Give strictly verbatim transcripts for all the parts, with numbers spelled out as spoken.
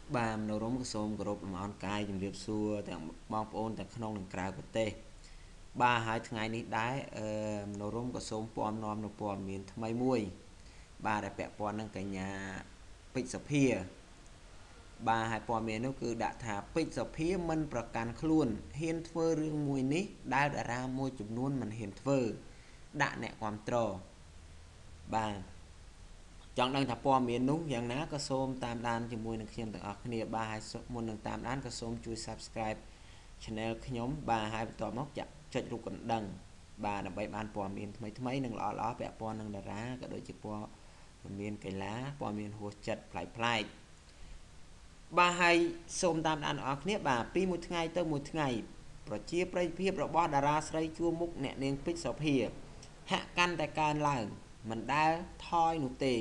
Bà nấu rôm cái xôm cái rộp làm ăn cay chùm liệp xua tặng bong ôn tặng khăn nông cào bật tê ba hai ngày ní đái nấu rôm cái xôm pom nom nấu pom miền thay muôi ba đã bẹ pon nâng cái nhà bịch sập hìa ba hai pom miền nó cứ đã thả bịch sập hìa mìnhประกันខ្លួនហ៊ានធ្វើរឿងមួយនេះដែលតារាមួយចំនួនមិនហ៊ានធ្វើដាក់អ្នកគ្រប់ត្របាទចង់ដឹងថាព័ត៌មាននោះយ៉ាងណាក៏សូមតាមដានជាមួយនឹងខ្ញុំទាំងអស់គ្នាបាទហើយមុននឹងតាមដានក៏សូមជួយ Subscribe Channel ខ្ញុំបាទហើយបន្ទាប់មកចាក់ចុចរូបកណ្ដឹងបាទដើម្បីបានព័ត៌មានថ្មីថ្មីនិងល្អៗពាក់ព័ន្ធនឹងតារាក៏ដូចជាព័ត៌មានកីឡាព័ត៌មានហួសចិត្តប្លែកប្លែកបាទហើយសូមតាមដានអ្នកនរគ្នាបាទពីមួយថ្ងៃទៅមួយថ្ងៃប្រជាប្រិយភាពរបស់តារាស្រីជួមុខអ្នកនាងពេជ្រសុភាហាក់កាន់តែកើនឡើងមិនដែលថយនោះទេ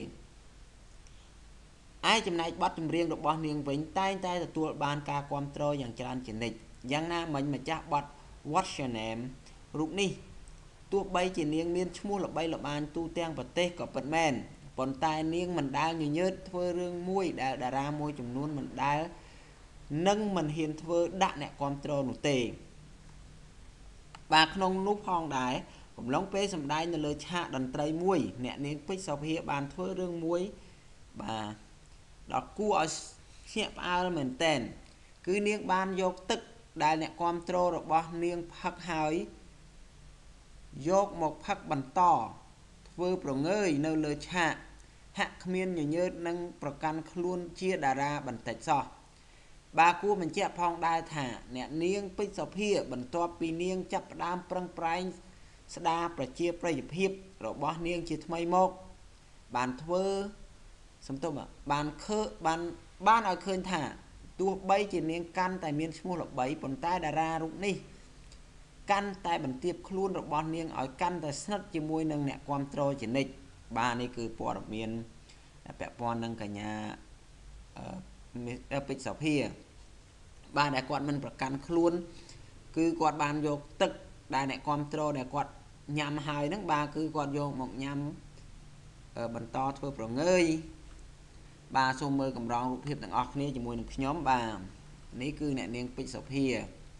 ឯចំណែកបទចម្រៀងរបស់នាងវិញតែងតែទទួលបានការគាំទ្រយ៉ាងច្រើនជានិច្ចយ៉ាងណាមិញម្ចាស់បទ What's Your Name រូបនេះទោះបីជានាងមានឈ្មោះល្បីល្បាញទូទាំងប្រទេសក៏ពិតមែនប៉ុន្តែនាងមិនដែលញញើតធ្វើរឿងមួយដែលតារាមួយចំនួនមិនដែលនឹងមិនហ៊ានធ្វើដាក់អ្នកគាំទ្រនោះទេបាទក្នុងនោះផងដែរកំឡុងពេលសម្ដែងនៅលើឆាកតន្ត្រីមួយអ្នកនាងពេជ្រសុភាបានធ្វើរឿងមួយបាទដល់គួរឲ្យភ្ញាក់ផ្អើលមែនតែនគឺនាងបានយកទឹកដែលអ្នកគាំទ្ររបស់នាងផឹកហើយយកមកផឹកបន្តធ្វើប្រងើយនៅលើឆាកហាក់គ្មានញញើតនឹងប្រកាន់ខ្លួនជាតារាបន្តិចសោះបាទគួរបញ្ជាក់ផងដែរថាអ្នកនាងពេជ្រសុភាបន្ទាប់ពីនាងចាប់ផ្ដើមប្រឹងប្រែងស្ដារប្រជាប្រិយភាពរបស់នាងជាថ្មីមកបានធ្វើសំទោសបានឃើបានបានឲ្យឃើញថាទោះបីជានាងកាន់តែមានឈ្មោះល្បីប៉ុន្តែតារារូបនេះកាន់តែបន្ទាបខ្លួនរបស់នាងឲ្យកាន់តែស្និទ្ធជាមួយនឹងអ្នកគាំទ្រជានិច្ចបាទនេះគឺព័ត៌មានពាក់ព័ន្ធនឹងកញ្ញាអឺពេជ្រសុភាបាទដែលគាត់មិនប្រកាន់ខ្លួនគឺគាត់បានយកទឹកដែលអ្នកគាំទ្រដែលគាត់ញ៉ាំហើយហ្នឹងបាទគឺគាត់យកមកញ៉ាំបន្តធ្វើប្រងើយបាទសូមមើលកម្រងរូបភាពទាំងអស់គ្នាជាមួយនឹងខ្ញុំបាទនេះគឺអ្នកនាងពេជ្រសុភា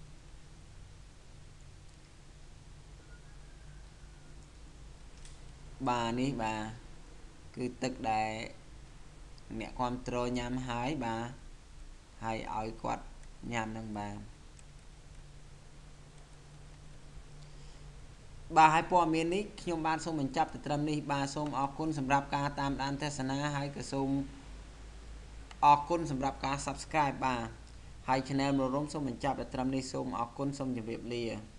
បាទនេះបាទគឺទឹកដែលអ្នកគាំទ្រញ៉ាំហើយបាទហើយឲ្យគាត់ញ៉ាំនឹងបាទបាទហើយព័ត៌មាននេះខ្ញុំបានសូមបញ្ចប់ទៅត្រឹមនេះបាទសូមអរគុណសម្រាប់ការតាមដានទស្សនាហើយក៏សូមអរគុណសម្រាប់ការ Subscribe បាទហើយ Channel មករំសូមបញ្ចប់ទៅត្រឹមនេះសូមអរគុណសូមជម្រាបលា